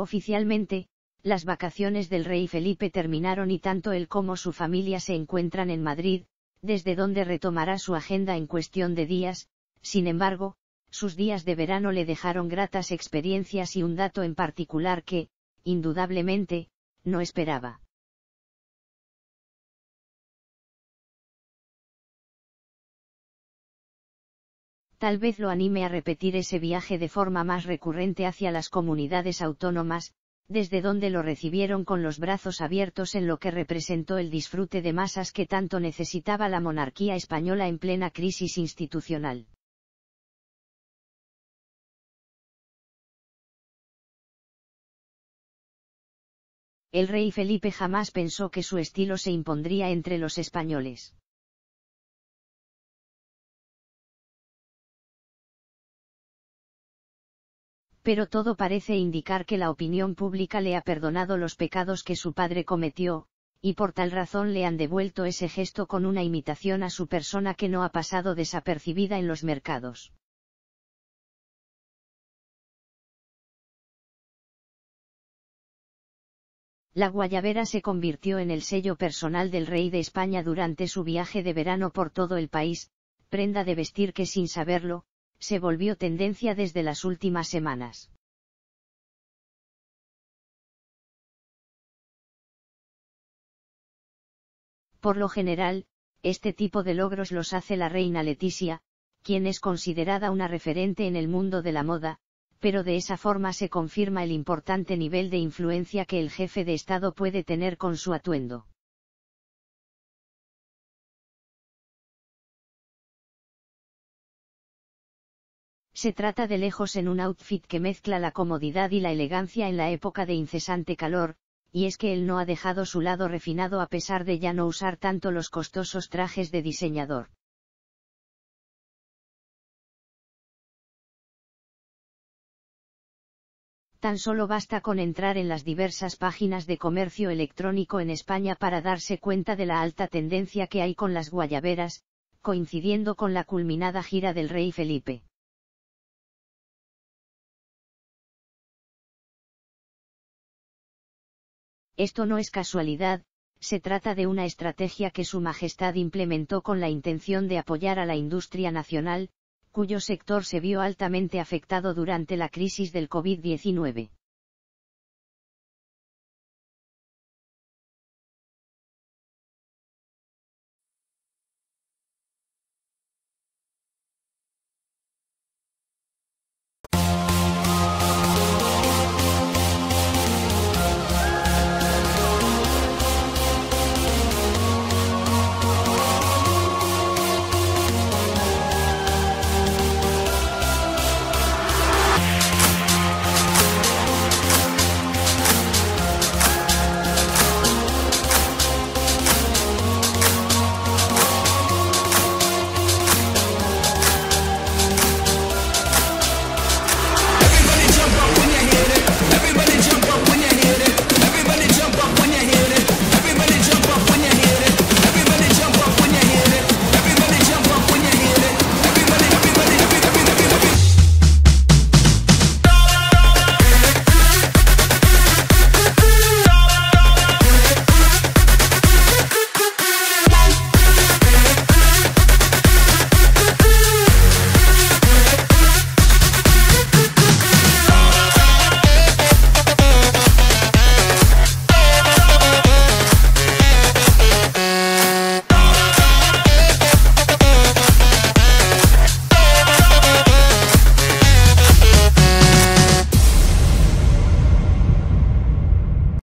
Oficialmente, las vacaciones del rey Felipe terminaron y tanto él como su familia se encuentran en Madrid, desde donde retomará su agenda en cuestión de días. Sin embargo, sus días de verano le dejaron gratas experiencias y un dato en particular que, indudablemente, no esperaba. Tal vez lo anime a repetir ese viaje de forma más recurrente hacia las comunidades autónomas, desde donde lo recibieron con los brazos abiertos en lo que representó el disfrute de masas que tanto necesitaba la monarquía española en plena crisis institucional. El rey Felipe jamás pensó que su estilo se impondría entre los españoles. Pero todo parece indicar que la opinión pública le ha perdonado los pecados que su padre cometió, y por tal razón le han devuelto ese gesto con una imitación a su persona que no ha pasado desapercibida en los mercados. La guayabera se convirtió en el sello personal del rey de España durante su viaje de verano por todo el país, prenda de vestir que sin saberlo, se volvió tendencia desde las últimas semanas. Por lo general, este tipo de logros los hace la reina Letizia, quien es considerada una referente en el mundo de la moda, pero de esa forma se confirma el importante nivel de influencia que el jefe de Estado puede tener con su atuendo. Se trata de lejos en un outfit que mezcla la comodidad y la elegancia en la época de incesante calor, y es que él no ha dejado su lado refinado a pesar de ya no usar tanto los costosos trajes de diseñador. Tan solo basta con entrar en las diversas páginas de comercio electrónico en España para darse cuenta de la alta tendencia que hay con las guayaberas, coincidiendo con la culminada gira del rey Felipe. Esto no es casualidad, se trata de una estrategia que Su Majestad implementó con la intención de apoyar a la industria nacional, cuyo sector se vio altamente afectado durante la crisis del COVID-19.